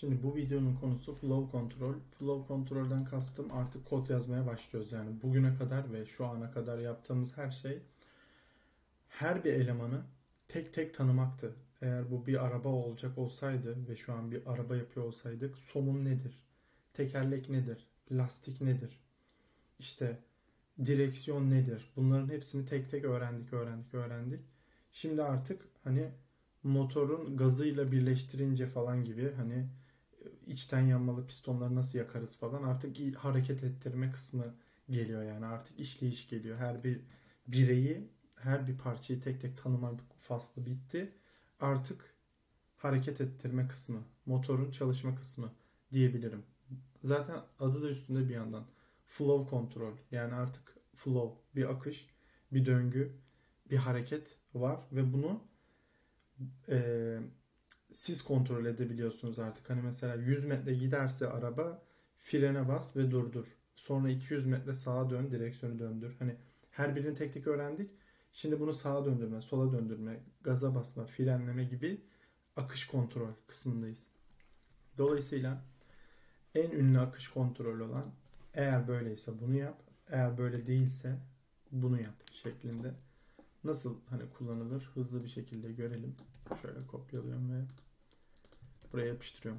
Şimdi bu videonun konusu flow control. Flow kontrolden kastım artık kod yazmaya başlıyoruz. Yani bugüne kadar ve şu ana kadar yaptığımız her şey her bir elemanı tek tek tanımaktı. Eğer bu bir araba olacak olsaydı ve şu an bir araba yapıyor olsaydık somun nedir? Tekerlek nedir? Lastik nedir? İşte direksiyon nedir? Bunların hepsini tek tek öğrendik. Şimdi artık hani motorun gazıyla birleştirince falan gibi hani içten yanmalı pistonları nasıl yakarız falan artık hareket ettirme kısmı geliyor yani artık işleyiş geliyor. Her bir bireyi, her bir parçayı tek tek tanıma faslı bitti. Artık hareket ettirme kısmı, motorun çalışma kısmı diyebilirim. Zaten adı da üstünde bir yandan. Flow kontrol. Yani artık flow, bir akış, bir döngü, bir hareket var ve bunu e, siz kontrol edebiliyorsunuz artık. Hani mesela 100 metre giderse araba frene bas ve durdur. Sonra 200 metre sağa dön, direksiyonu döndür. Hani her birini tek tek öğrendik. Şimdi bunu sağa döndürme, sola döndürme, gaza basma, frenleme gibi akış kontrol kısmındayız. Dolayısıyla en ünlü akış kontrolü olan eğer böyleyse bunu yap, eğer böyle değilse bunu yap şeklinde. Nasıl hani kullanılır hızlı bir şekilde görelim. Şöyle kopyalıyorum ve buraya yapıştırıyorum.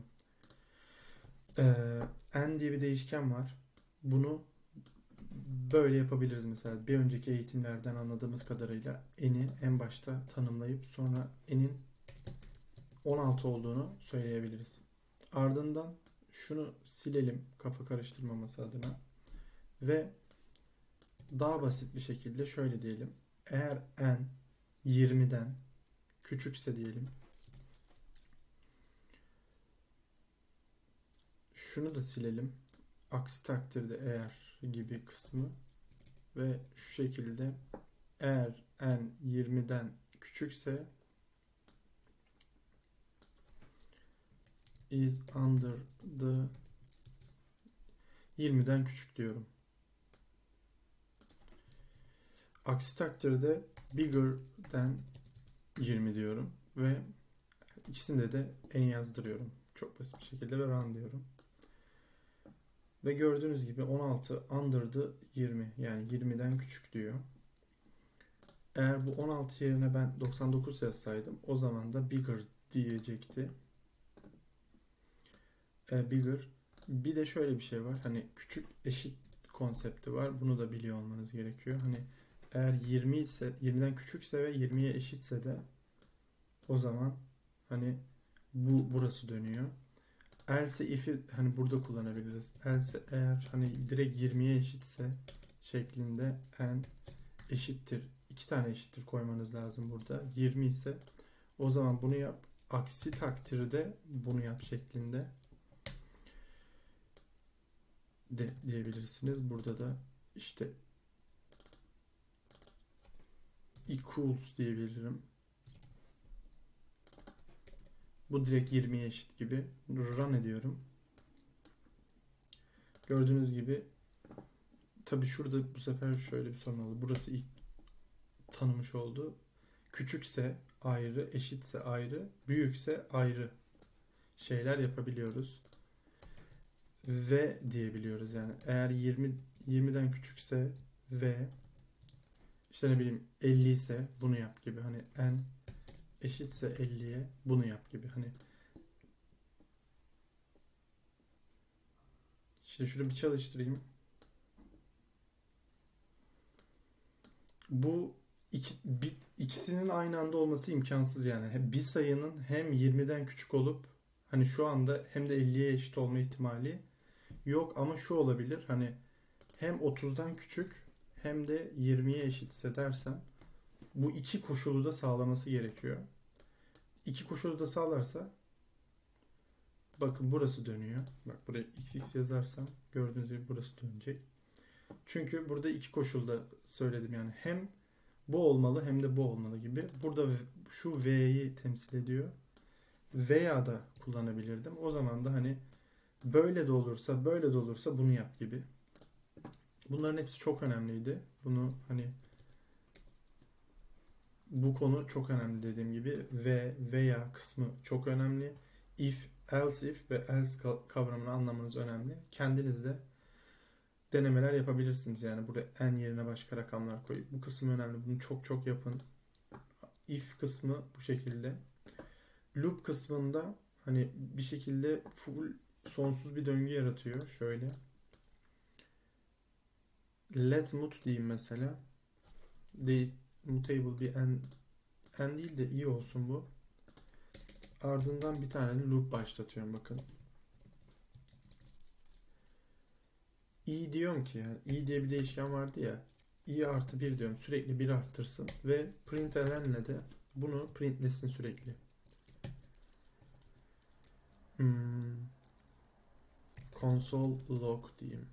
N diye bir değişken var. Bunu böyle yapabiliriz mesela. Bir önceki eğitimlerden anladığımız kadarıyla n'i en başta tanımlayıp sonra n'in 16 olduğunu söyleyebiliriz. Ardından şunu silelim kafa karıştırmaması adına ve daha basit bir şekilde şöyle diyelim. Eğer n 20'den küçükse diyelim. Şunu da silelim. Aksi takdirde eğer gibi kısmı ve şu şekilde eğer n 20'den küçükse is under the 20'den küçük diyorum. Aksi takdirde bigger than 20 diyorum ve ikisinde de n yazdırıyorum. Çok basit bir şekilde ve run diyorum. Ve gördüğünüz gibi 16 under the 20 yani 20'den küçük diyor. Eğer bu 16 yerine ben 99 yazsaydım o zaman da bigger diyecekti. Bigger. Bir de şöyle bir şey var. Hani küçük eşit konsepti var. Bunu da biliyor olmanız gerekiyor. Hani eğer 20 ise 20'den küçükse ve 20'ye eşitse de o zaman hani burası dönüyor. Else if'i hani burada kullanabiliriz. Else eğer hani direkt 20'ye eşitse şeklinde n eşittir. 2 tane eşittir koymanız lazım burada. 20 ise o zaman bunu yap. Aksi takdirde bunu yap şeklinde de diyebilirsiniz. Burada da işte equals diyebilirim. Bu direkt 20'ye eşit gibi. Run ediyorum. Gördüğünüz gibi tabi şurada bu sefer şöyle bir sorun oldu. Burası ilk tanımış oldu. Küçükse ayrı, eşitse ayrı, büyükse ayrı şeyler yapabiliyoruz. Ve diyebiliyoruz yani. Eğer 20'den küçükse ve işte ne bileyim 50 ise bunu yap gibi. Hani n eşitse 50'ye bunu yap gibi. Hani şimdi şunu bir çalıştırayım. Bu ikisinin aynı anda olması imkansız yani. Bir sayının hem 20'den küçük olup hani şu anda hem de 50'ye eşit olma ihtimali yok ama şu olabilir. Hani hem 30'dan küçük hem de 20'ye eşitse dersem bu iki koşulu da sağlaması gerekiyor. İki koşulu da sağlarsa bakın burası dönüyor. Bak buraya xx yazarsam gördüğünüz gibi burası dönecek. Çünkü burada iki koşulda söyledim yani hem bu olmalı hem de bu olmalı gibi. Burada şu V'yi temsil ediyor. Veya da kullanabilirdim. O zaman da hani böyle de olursa böyle de olursa bunu yap gibi. Bunların hepsi çok önemliydi. Bunu hani bu konu çok önemli dediğim gibi ve veya kısmı çok önemli. If else if ve else kavramını anlamanız önemli. Kendiniz de denemeler yapabilirsiniz. Yani burada en yerine başka rakamlar koyup bu kısım önemli. Bunu çok çok yapın. If kısmı bu şekilde. Loop kısmında hani bir şekilde full sonsuz bir döngü yaratıyor. Şöyle. Let mut diyeyim mesela. Mutable bir en değil de iyi olsun bu. Ardından bir tane loop başlatıyorum bakın. I diyorum ki yani i diye bir değişken vardı ya. I artı 1 diyorum. Sürekli 1 arttırsın. Ve println'le de bunu printlesin sürekli. Console log diyeyim.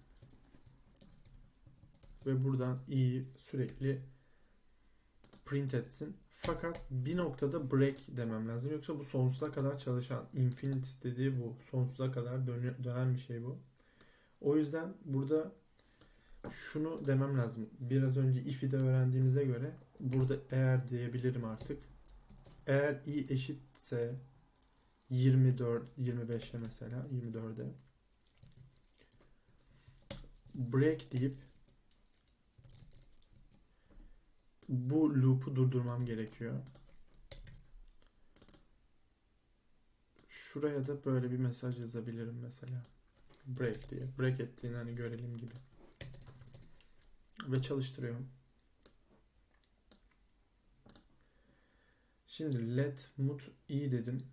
Ve buradan i'yi sürekli print etsin. Fakat bir noktada break demem lazım. Yoksa bu sonsuza kadar çalışan, infinite dediği bu. Sonsuza kadar dönen bir şey bu. O yüzden burada şunu demem lazım. Biraz önce if'i de öğrendiğimize göre burada eğer diyebilirim artık. Eğer i eşitse 24, 25'e mesela 24'e break deyip bu loop'u durdurmam gerekiyor. Şuraya da böyle bir mesaj yazabilirim mesela. Break diye. Break ettiğini hani görelim gibi. Ve çalıştırıyorum. Şimdi let mut i dedim.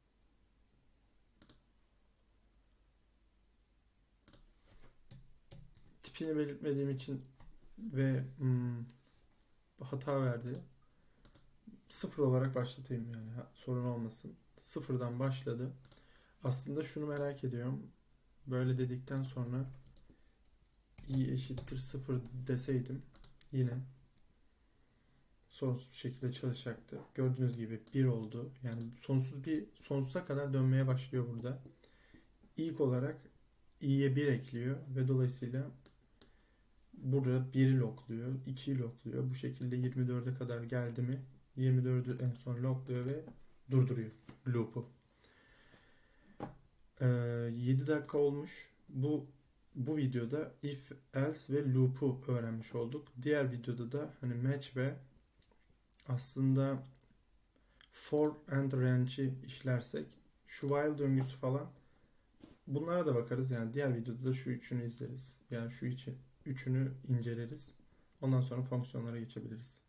Tipini belirtmediğim için ve hata verdi. Sıfır olarak başlatayım yani sorun olmasın. Sıfırdan başladı. Aslında şunu merak ediyorum. Böyle dedikten sonra i eşittir sıfır deseydim yine sonsuz bir şekilde çalışacaktı. Gördüğünüz gibi 1 oldu. Yani sonsuza kadar dönmeye başlıyor burada. İlk olarak i'ye 1 ekliyor ve dolayısıyla burada 1'i lockluyor, 2'yi lockluyor. Bu şekilde 24'e kadar geldi mi 24'ü en son lockluyor ve durduruyor loop'u. 7 dakika olmuş. Bu videoda if, else ve loop'u öğrenmiş olduk. Diğer videoda da hani match ve aslında for and range'i işlersek şu while döngüsü falan bunlara da bakarız. Yani diğer videoda da şu üçünü izleriz. Yani şu üçünü inceleriz. Ondan sonra fonksiyonlara geçebiliriz.